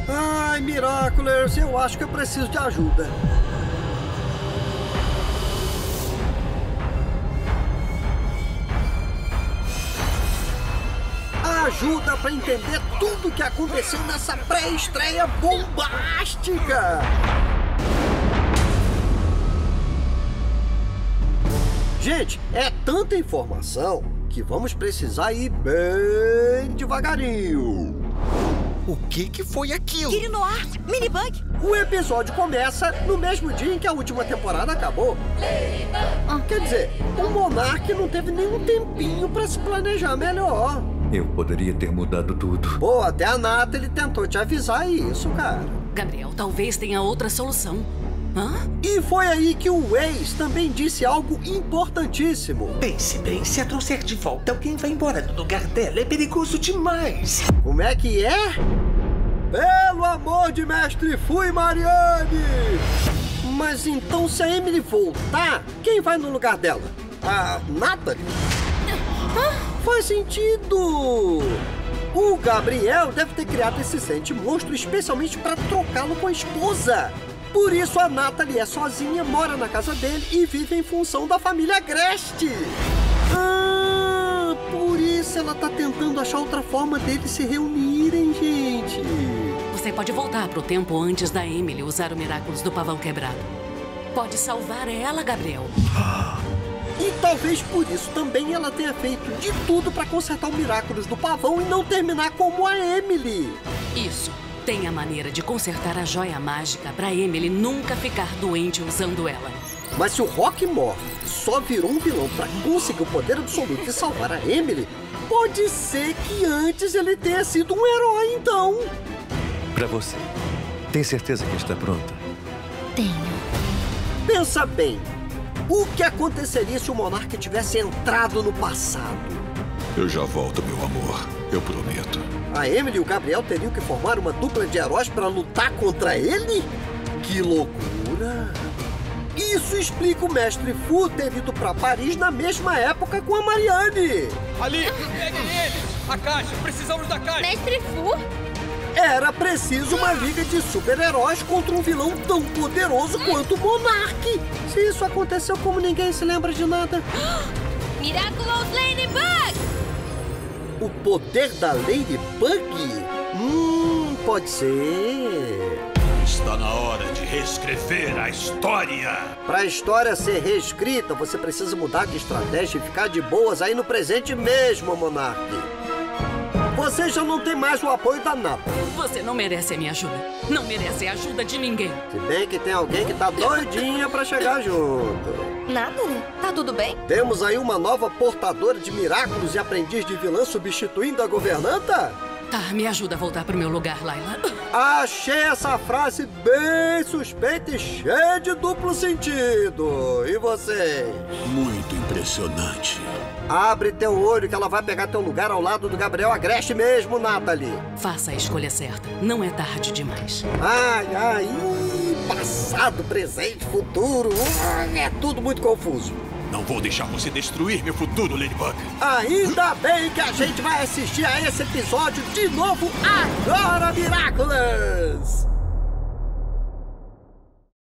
Ai, Miraculous, eu acho que eu preciso de ajuda. Ajuda pra entender tudo o que aconteceu nessa pré-estreia bombástica! Gente, é tanta informação que vamos precisar ir bem devagarinho. O que foi aquilo? Kirinoar, Minibug. O episódio começa no mesmo dia em que a última temporada acabou. Quer dizer, o Monark não teve nenhum tempinho pra se planejar melhor. Eu poderia ter mudado tudo. Pô, até a Natalie tentou te avisar isso, cara. Gabriel, talvez tenha outra solução. Hã? E foi aí que o Waze também disse algo importantíssimo. Pense bem, se a trouxer de volta, alguém vai embora do lugar dela. É perigoso demais. Como é que é? Pelo amor de Mestre Fu e Mariane! Mas então, se a Emily voltar, quem vai no lugar dela? A Natalie? Faz sentido! O Gabriel deve ter criado esse Sente Monstro especialmente para trocá-lo com a esposa. Por isso a Natalie é sozinha, mora na casa dele e vive em função da família Agreste. Ah, por isso ela tá tentando achar outra forma deles se reunirem, gente. Você pode voltar pro tempo antes da Emily usar o Miraculous do Pavão Quebrado. Pode salvar ela, Gabriel. E talvez por isso também ela tenha feito de tudo para consertar o Miraculous do Pavão e não terminar como a Emily. Isso. Tem a maneira de consertar a joia mágica pra Emily nunca ficar doente usando ela. Mas se o Rockmore só virou um vilão pra conseguir o poder absoluto e salvar a Emily, pode ser que antes ele tenha sido um herói, então. Pra você, tem certeza que está pronta? Tenho. Pensa bem, o que aconteceria se o Monarca tivesse entrado no passado? Eu já volto, meu amor. Eu prometo. A Emily e o Gabriel teriam que formar uma dupla de heróis para lutar contra ele? Que loucura! Isso explica o Mestre Fu ter ido para Paris na mesma época com a Mariane. Ali! Peguem eles! A caixa! Precisamos da caixa! Mestre Fu? Era preciso uma liga de super-heróis contra um vilão tão poderoso quanto o Monark. Se isso aconteceu, como ninguém se lembra de nada. Miraculous Ladybug! O poder da Ladybug? Pode ser. Está na hora de reescrever a história. Para a história ser reescrita, você precisa mudar de estratégia e ficar de boas aí no presente mesmo, Monark. Você já não tem mais o apoio da Natalie. Você não merece a minha ajuda. Não merece a ajuda de ninguém. Se bem que tem alguém que tá doidinha pra chegar junto. Natalie, tá tudo bem? Temos aí uma nova portadora de Miraculous e aprendiz de vilã substituindo a governanta? Tá, me ajuda a voltar pro meu lugar, Layla. Achei essa frase bem suspeita e cheia de duplo sentido. E vocês? Muito impressionante. Abre teu olho que ela vai pegar teu lugar ao lado do Gabriel Agreste mesmo, Natalie. Faça a escolha certa. Não é tarde demais. Ai, passado, presente, futuro. É tudo muito confuso. Não vou deixar você destruir meu futuro, Ladybug. Ainda bem que a gente vai assistir a esse episódio de novo agora, Miraculous!